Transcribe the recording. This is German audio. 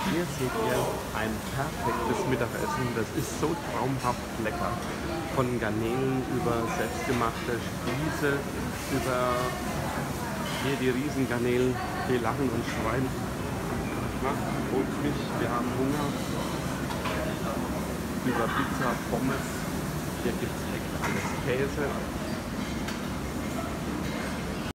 Hier seht ihr ein perfektes Mittagessen. Das ist so traumhaft lecker. Von Garnelen über selbstgemachte Spieße, über hier die Riesengarnelen, die lachen und schreien. Na, holt mich, wir haben Hunger. Über Pizza, Pommes. Hier gibt es echt alles. Käse,